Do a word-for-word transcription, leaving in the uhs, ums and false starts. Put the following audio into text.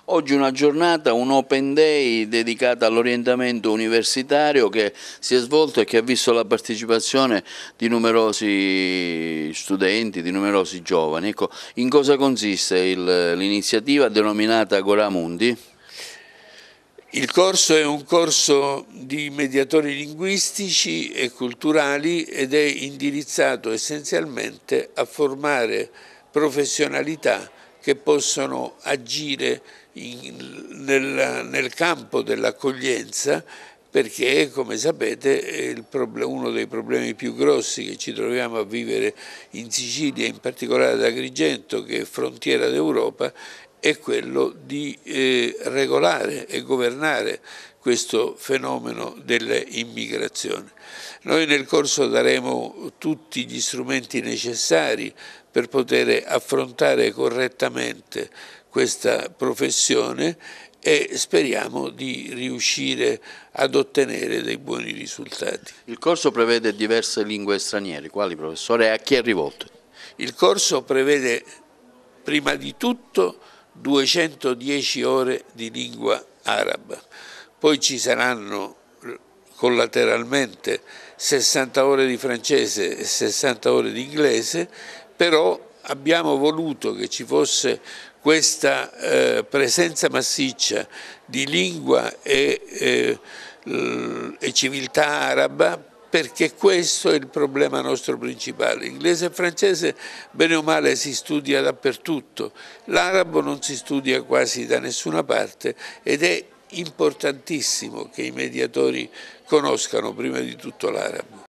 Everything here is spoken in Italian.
Oggi una giornata, un Open Day dedicata all'orientamento universitario che si è svolto e che ha visto la partecipazione di numerosi studenti, di numerosi giovani. Ecco, in cosa consiste l'iniziativa denominata Agora Mundi? Il corso è un corso di mediatori linguistici e culturali ed è indirizzato essenzialmente a formare professionalità che possono agire in, nel, nel campo dell'accoglienza, perché, come sapete, il problem, uno dei problemi più grossi che ci troviamo a vivere in Sicilia, in particolare ad Agrigento, che è frontiera d'Europa, è quello di eh, regolare e governare questo fenomeno dell'immigrazione. Noi nel corso daremo tutti gli strumenti necessari per poter affrontare correttamente questa professione e speriamo di riuscire ad ottenere dei buoni risultati. Il corso prevede diverse lingue straniere, quali, professore, e a chi è rivolto? Il corso prevede prima di tutto duecentodieci ore di lingua araba, poi ci saranno collateralmente sessanta ore di francese e sessanta ore di inglese, però abbiamo voluto che ci fosse questa eh, presenza massiccia di lingua e, eh, e civiltà araba, perché questo è il problema nostro principale. Inglese e francese bene o male si studia dappertutto, l'arabo non si studia quasi da nessuna parte ed è importantissimo che i mediatori conoscano prima di tutto l'arabo.